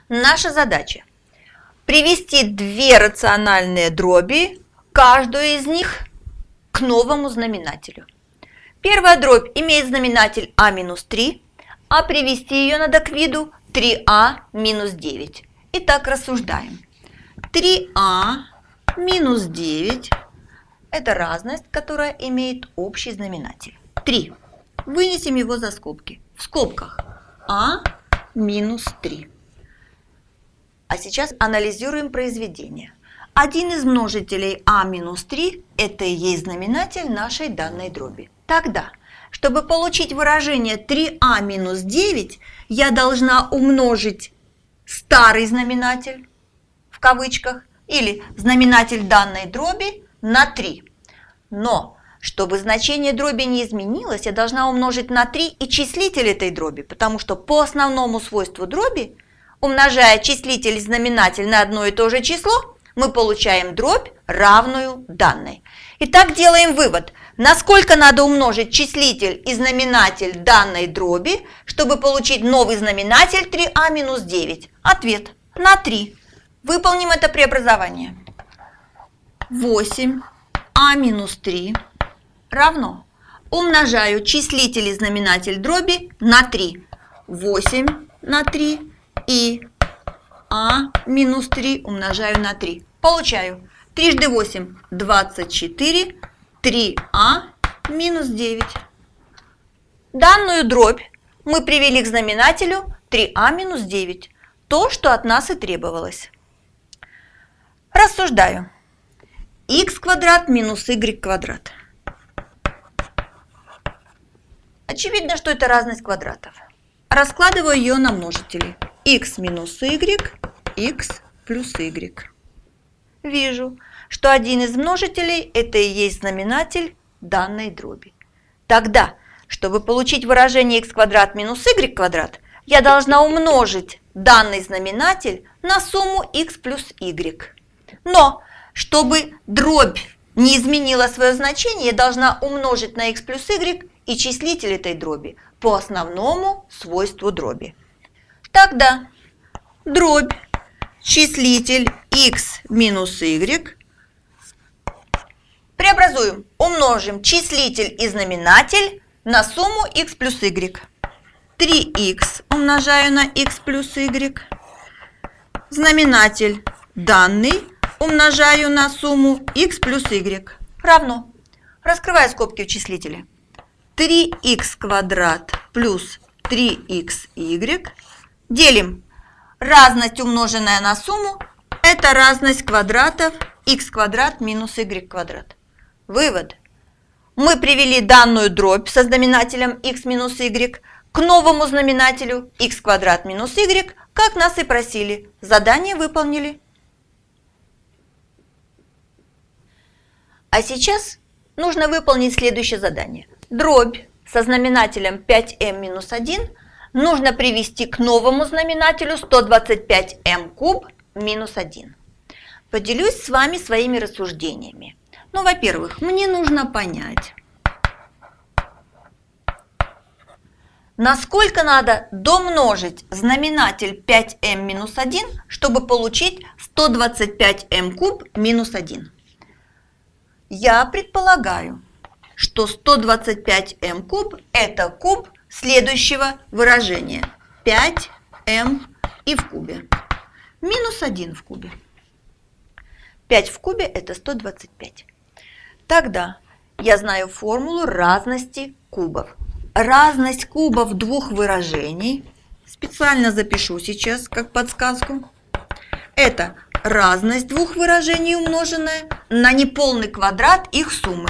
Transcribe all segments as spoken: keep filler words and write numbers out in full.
Наша задача – привести две рациональные дроби, каждую из них к новому знаменателю. Первая дробь имеет знаменатель а минус три, а привести ее надо к виду три а минус девять. Итак, рассуждаем. три а минус девять – это разность, которая имеет общий знаменатель. три. Вынесем его за скобки. В скобках а минус три. А сейчас анализируем произведение. Один из множителей а минус три – это и есть знаменатель нашей данной дроби. Тогда, чтобы получить выражение три а минус девять, я должна умножить старый знаменатель, в кавычках, или знаменатель данной дроби на три. Но, чтобы значение дроби не изменилось, я должна умножить на три и числитель этой дроби, потому что по основному свойству дроби, умножая числитель и знаменатель на одно и то же число, мы получаем дробь, равную данной. Итак, делаем вывод. Насколько надо умножить числитель и знаменатель данной дроби, чтобы получить новый знаменатель три а минус девять? Ответ – на три. Выполним это преобразование. восемь а минус три равно. Умножаю числитель и знаменатель дроби на три. восемь на три и а минус три умножаю на три. Получаю трижды восемь – двадцать четыре, три а минус девять. Данную дробь мы привели к знаменателю три а минус девять. То, что от нас и требовалось. Рассуждаю. Х квадрат минус y квадрат. Очевидно, что это разность квадратов. Раскладываю ее на множители. Х минус y, х плюс y. Вижу, что один из множителей – это и есть знаменатель данной дроби. Тогда, чтобы получить выражение х квадрат минус y квадрат, я должна умножить данный знаменатель на сумму х плюс y. Но, чтобы дробь не изменила свое значение, я должна умножить на х плюс y и числитель этой дроби по основному свойству дроби. Тогда дробь, числитель х минус y преобразуем, умножим числитель и знаменатель на сумму х плюс y. три х умножаю на х плюс y. Знаменатель данный умножаю на сумму х плюс y. Равно. Раскрываю скобки в числителе. три х квадрат плюс три икс игрек. Делим. Разность, умноженная на сумму, это разность квадратов х квадрат минус y квадрат. Вывод. Мы привели данную дробь со знаменателем х минус y к новому знаменателю х квадрат минус y, как нас и просили. Задание выполнили. А сейчас нужно выполнить следующее задание. Дробь со знаменателем пять эм минус один нужно привести к новому знаменателю сто двадцать пять эм куб минус один. Поделюсь с вами своими рассуждениями. Ну, во-первых, мне нужно понять, насколько надо домножить знаменатель пять эм минус один, чтобы получить сто двадцать пять эм куб минус один. Я предполагаю, что сто двадцать пять эм куб – это куб следующего выражения. пять эм и в кубе. Минус один в кубе. пять в кубе – это сто двадцать пять. Тогда я знаю формулу разности кубов. Разность кубов двух выражений, специально запишу сейчас как подсказку, это разность двух выражений, умноженная на неполный квадрат их суммы.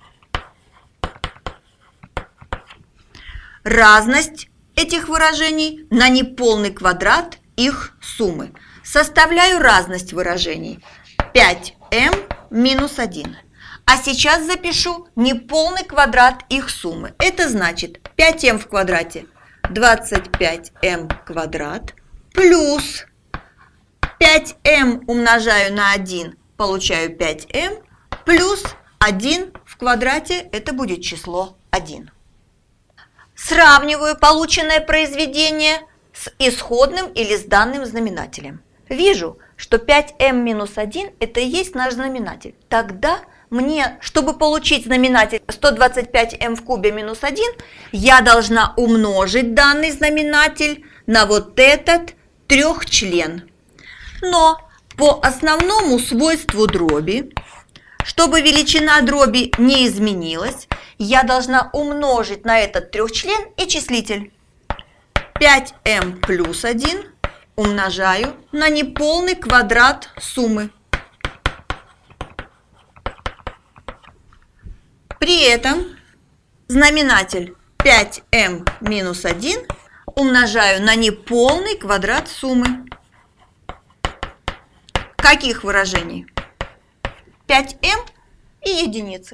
Разность этих выражений на неполный квадрат их суммы. Составляю разность выражений пять эм минус один. А сейчас запишу неполный квадрат их суммы. Это значит пять эм в квадрате двадцать пять эм квадрат плюс пять эм умножаю на один, получаю пять эм, плюс один в квадрате, это будет число один. Сравниваю полученное произведение с исходным или с данным знаменателем. Вижу, что пять эм минус один это и есть наш знаменатель. Тогда мне, чтобы получить знаменатель сто двадцать пять эм в кубе минус один, я должна умножить данный знаменатель на вот этот трехчлен. Но по основному свойству дроби, чтобы величина дроби не изменилась, я должна умножить на этот трехчлен и числитель. пять эм плюс один умножаю на неполный квадрат суммы. При этом знаменатель пять эм минус один умножаю на неполный квадрат суммы. Каких выражений? пять эм и единицы.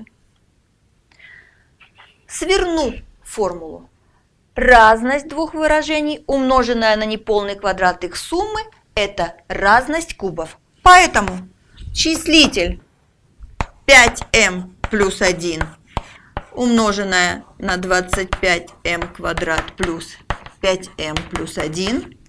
Сверну формулу. Разность двух выражений, умноженная на неполный квадрат их суммы, это разность кубов. Поэтому числитель пять эм плюс один умноженное на двадцать пять эм квадрат плюс пять эм плюс один.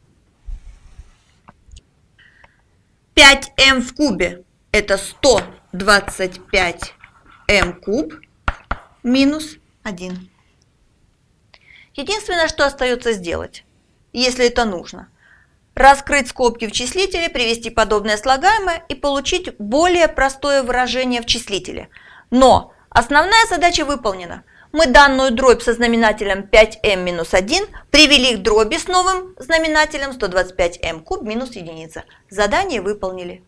пять эм в кубе это сто двадцать пять эм куб минус один. Единственное, что остается сделать, если это нужно, раскрыть скобки в числителе, привести подобное слагаемое и получить более простое выражение в числителе. Но основная задача выполнена. Мы данную дробь со знаменателем пять эм минус один привели к дроби с новым знаменателем сто двадцать пять эм куб минус единица. Задание выполнили.